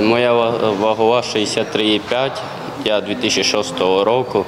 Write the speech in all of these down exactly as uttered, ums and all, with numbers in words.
Моя вагова шістдесят три і п'ять. Я дві тисячі шостого року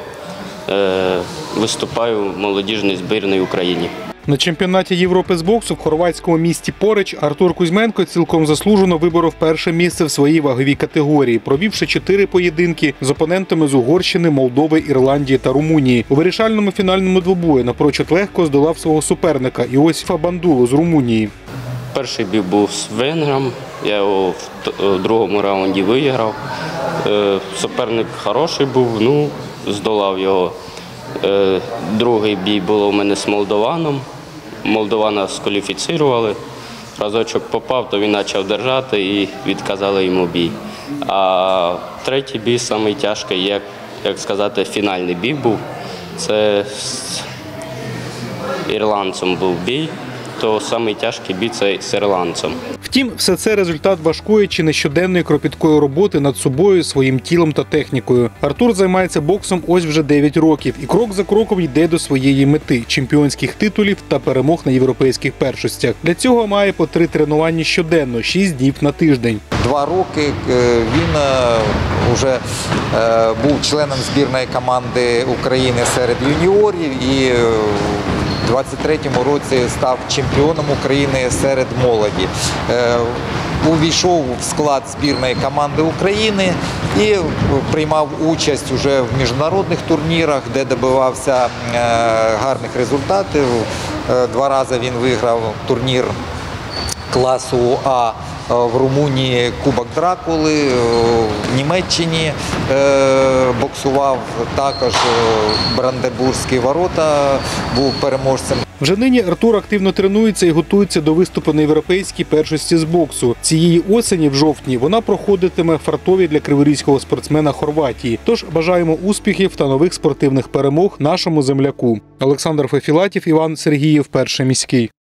виступаю в молодіжній збірній Україні. На чемпіонаті Європи з боксу в хорватському місті Пореч Артур Кузьменко цілком заслужено виборов перше місце в своїй ваговій категорії, провівши чотири поєдинки з опонентами з Угорщини, Молдови, Ірландії та Румунії. У вирішальному фінальному двобої напрочуд легко здолав свого суперника Іосифа Бандулу з Румунії. Перший бій був з венгром, я його в другому раунді виграв. Суперник хороший був, ну, здолав його. Другий бій було у мене з молдованом. Молдована скваліфіцірували. Разочок попав, то він почав держати і відказали йому бій. А третій бій, найтяжкий, як, як сказати, фінальний бій був. Це з ірландцем був бій. То найтяжкий бій – це з ірландцем. Втім, все це результат важкої чи не щоденної кропіткої роботи над собою, своїм тілом та технікою. Артур займається боксом ось вже дев'ять років і крок за кроком йде до своєї мети – чемпіонських титулів та перемог на європейських першостях. Для цього має по три тренування щоденно, шість днів на тиждень. Два роки він вже був членом збірної команди України серед юніорів і у двадцять третьому році став чемпіоном України серед молоді. Увійшов в склад збірної команди України і приймав участь уже в міжнародних турнірах, де добивався гарних результатів. Два рази він виграв турнір класу А в Румунії, Кубок Дракули, в Німеччині боксував, також Бранденбурзькі ворота, був переможцем. Вже нині Артур активно тренується і готується до виступу на європейській першості з боксу. Цієї осені, в жовтні, вона проходитиме в Фартові для криворізького спортсмена Хорватії. Тож бажаємо успіхів та нових спортивних перемог нашому земляку. Олександр Фефілатів, Іван Сергієв, Перший міський.